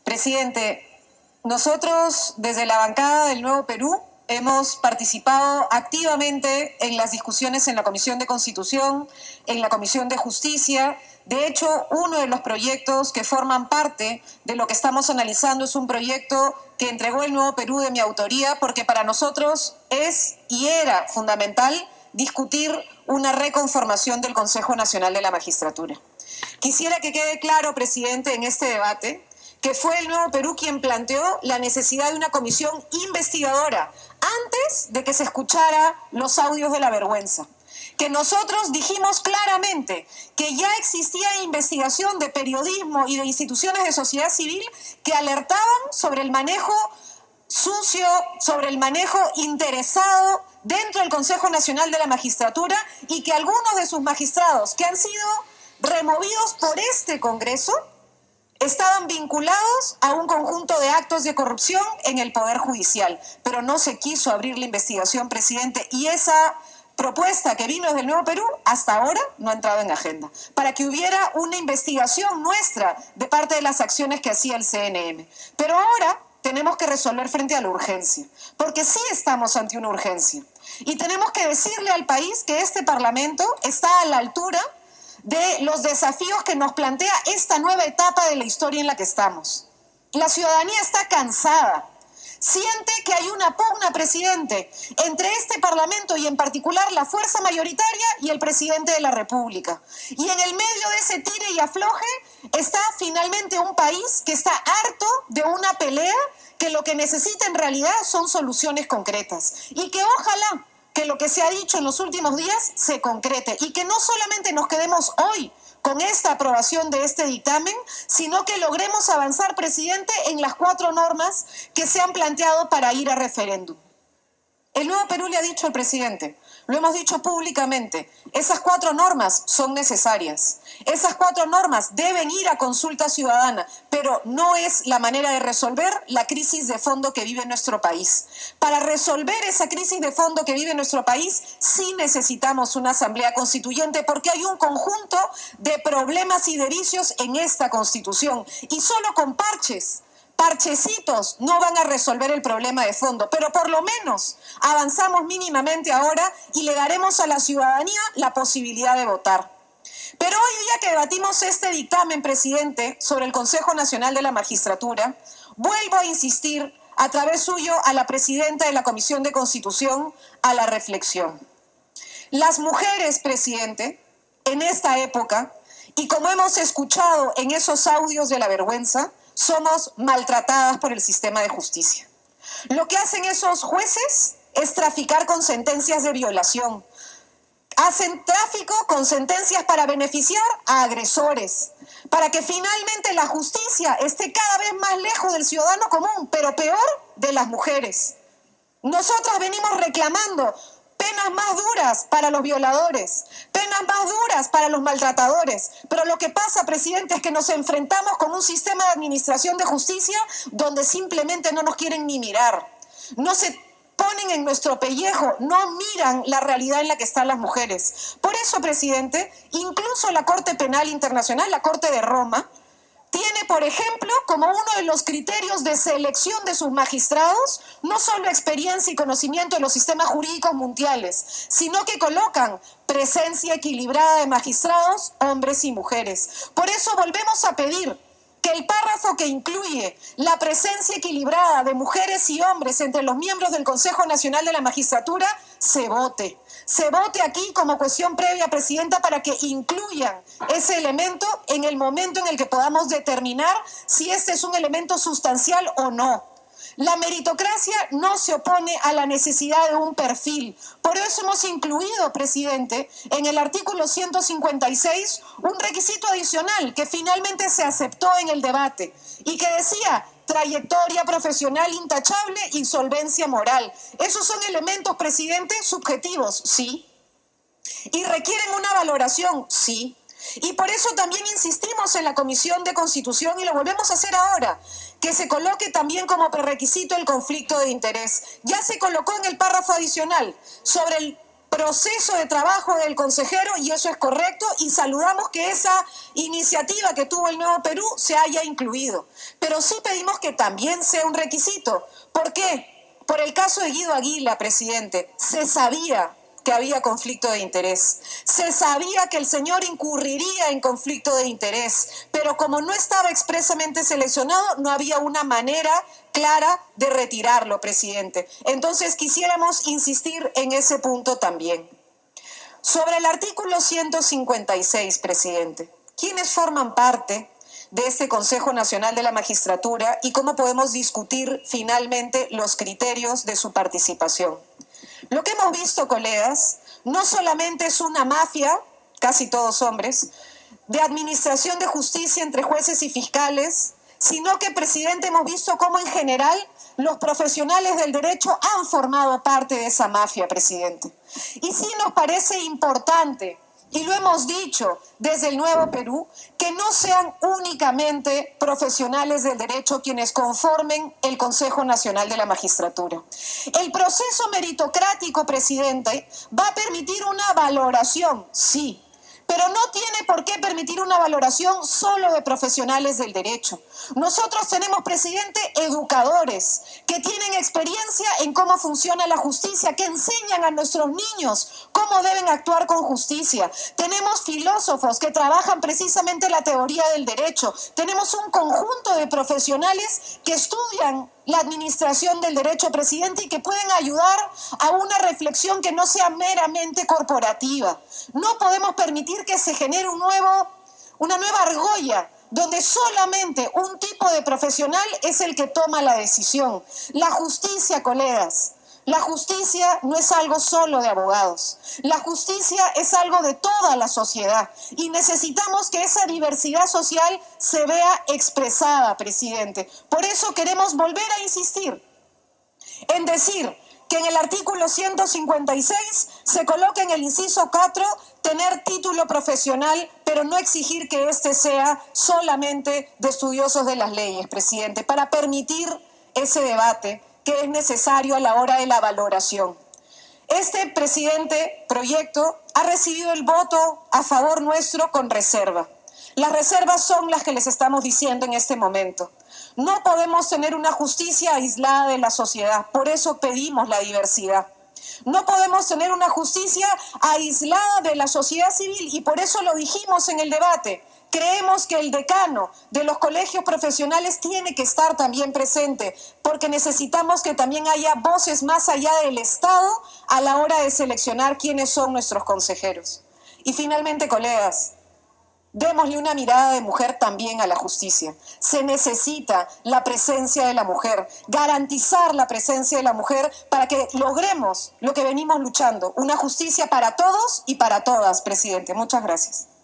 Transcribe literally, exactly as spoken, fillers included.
Presidente, nosotros desde la bancada del Nuevo Perú hemos participado activamente en las discusiones en la Comisión de Constitución, en la Comisión de Justicia. De hecho, uno de los proyectos que forman parte de lo que estamos analizando es un proyecto que entregó el Nuevo Perú de mi autoría, porque para nosotros es y era fundamental discutir una reconformación del Consejo Nacional de la Magistratura. Quisiera que quede claro, presidente, en este debate, que fue el Nuevo Perú quien planteó la necesidad de una comisión investigadora antes de que se escuchara los audios de la vergüenza. Que nosotros dijimos claramente que ya existía investigación de periodismo y de instituciones de sociedad civil que alertaban sobre el manejo sucio, sobre el manejo interesado dentro del Consejo Nacional de la Magistratura, y que algunos de sus magistrados que han sido removidos por este Congreso estaban vinculados a un conjunto de actos de corrupción en el Poder Judicial. Pero no se quiso abrir la investigación, presidente, y esa propuesta que vino desde el Nuevo Perú hasta ahora no ha entrado en agenda, para que hubiera una investigación nuestra de parte de las acciones que hacía el C N M. Pero ahora tenemos que resolver frente a la urgencia, porque sí estamos ante una urgencia. Y tenemos que decirle al país que este Parlamento está a la altura de los desafíos que nos plantea esta nueva etapa de la historia en la que estamos. La ciudadanía está cansada. Siente que hay una pugna, presidente, entre este Parlamento y en particular la fuerza mayoritaria y el presidente de la República. Y en el medio de ese tire y afloje está finalmente un país que está harto de una pelea, que lo que necesita en realidad son soluciones concretas. Y que ojalá que lo que se ha dicho en los últimos días se concrete, y que no solamente nos quedemos hoy con esta aprobación de este dictamen, sino que logremos avanzar, presidente, en las cuatro normas que se han planteado para ir a referéndum. El Nuevo Perú le ha dicho al presidente, lo hemos dicho públicamente, esas cuatro normas son necesarias. Esas cuatro normas deben ir a consulta ciudadana, pero no es la manera de resolver la crisis de fondo que vive nuestro país. Para resolver esa crisis de fondo que vive nuestro país, sí necesitamos una asamblea constituyente, porque hay un conjunto de problemas y de vicios en esta Constitución, y solo con parches, parchecitos no van a resolver el problema de fondo, pero por lo menos avanzamos mínimamente ahora y le daremos a la ciudadanía la posibilidad de votar. Pero hoy día que debatimos este dictamen, presidente, sobre el Consejo Nacional de la Magistratura, vuelvo a insistir a través suyo a la presidenta de la Comisión de Constitución a la reflexión. Las mujeres, presidente, en esta época, y como hemos escuchado en esos audios de la vergüenza, somos maltratadas por el sistema de justicia. Lo que hacen esos jueces es traficar con sentencias de violación. Hacen tráfico con sentencias para beneficiar a agresores, para que finalmente la justicia esté cada vez más lejos del ciudadano común, pero peor, de las mujeres. Nosotras venimos reclamando penas más duras para los violadores, penas más duras para los maltratadores. Pero lo que pasa, presidente, es que nos enfrentamos con un sistema de administración de justicia donde simplemente no nos quieren ni mirar. No se ponen en nuestro pellejo, no miran la realidad en la que están las mujeres. Por eso, presidente, incluso la Corte Penal Internacional, la Corte de Roma, tiene, por ejemplo, como uno de los criterios de selección de sus magistrados, no solo experiencia y conocimiento de los sistemas jurídicos mundiales, sino que colocan presencia equilibrada de magistrados, hombres y mujeres. Por eso volvemos a pedir que el párrafo que incluye la presencia equilibrada de mujeres y hombres entre los miembros del Consejo Nacional de la Magistratura se vote. Se vote aquí como cuestión previa, presidenta, para que incluyan ese elemento en el momento en el que podamos determinar si este es un elemento sustancial o no. La meritocracia no se opone a la necesidad de un perfil. Por eso hemos incluido, presidente, en el artículo ciento cincuenta y seis un requisito adicional que finalmente se aceptó en el debate y que decía trayectoria profesional intachable y solvencia moral. Esos son elementos, presidente, subjetivos, sí. Y requieren una valoración, sí. Y por eso también insistimos en la Comisión de Constitución, y lo volvemos a hacer ahora, que se coloque también como prerequisito el conflicto de interés. Ya se colocó en el párrafo adicional sobre el proceso de trabajo del consejero y eso es correcto y saludamos que esa iniciativa que tuvo el Nuevo Perú se haya incluido. Pero sí pedimos que también sea un requisito. ¿Por qué? Por el caso de Guido Aguila, presidente, se sabía que había conflicto de interés. Se sabía que el señor incurriría en conflicto de interés, pero como no estaba expresamente seleccionado, no había una manera clara de retirarlo, presidente. Entonces quisiéramos insistir en ese punto también. Sobre el artículo ciento cincuenta y seis, presidente, ¿quiénes forman parte de este Consejo Nacional de la Magistratura y cómo podemos discutir finalmente los criterios de su participación? Lo que hemos visto, colegas, no solamente es una mafia, casi todos hombres, de administración de justicia entre jueces y fiscales, sino que, presidente, hemos visto cómo en general los profesionales del derecho han formado parte de esa mafia, presidente. Y sí nos parece importante, y lo hemos dicho desde el Nuevo Perú, que no sean únicamente profesionales del derecho quienes conformen el Consejo Nacional de la Magistratura. El proceso meritocrático, presidente, va a permitir una valoración, sí, pero no tiene por qué permitir una valoración solo de profesionales del derecho. Nosotros tenemos, presidente, educadores que tienen experiencia en cómo funciona la justicia, que enseñan a nuestros niños cómo deben actuar con justicia. Tenemos filósofos que trabajan precisamente la teoría del derecho. Tenemos un conjunto de profesionales que estudian la administración del derecho, presidente, y que pueden ayudar a una reflexión que no sea meramente corporativa. No podemos permitir que se genere un nuevo, una nueva argolla donde solamente un tipo de profesional es el que toma la decisión. La justicia, colegas, la justicia no es algo solo de abogados. La justicia es algo de toda la sociedad y necesitamos que esa diversidad social se vea expresada, presidente. Por eso queremos volver a insistir en decir que en el artículo ciento cincuenta y seis se coloque en el inciso cuatro tener título profesional, pero no exigir que éste sea solamente de estudiosos de las leyes, presidente, para permitir ese debate que es necesario a la hora de la valoración. Este, presidente, proyecto ha recibido el voto a favor nuestro con reserva. Las reservas son las que les estamos diciendo en este momento. No podemos tener una justicia aislada de la sociedad, por eso pedimos la diversidad. No podemos tener una justicia aislada de la sociedad civil y por eso lo dijimos en el debate. Creemos que el decano de los colegios profesionales tiene que estar también presente, porque necesitamos que también haya voces más allá del Estado a la hora de seleccionar quiénes son nuestros consejeros. Y finalmente, colegas, démosle una mirada de mujer también a la justicia. Se necesita la presencia de la mujer, garantizar la presencia de la mujer para que logremos lo que venimos luchando, una justicia para todos y para todas, presidente. Muchas gracias.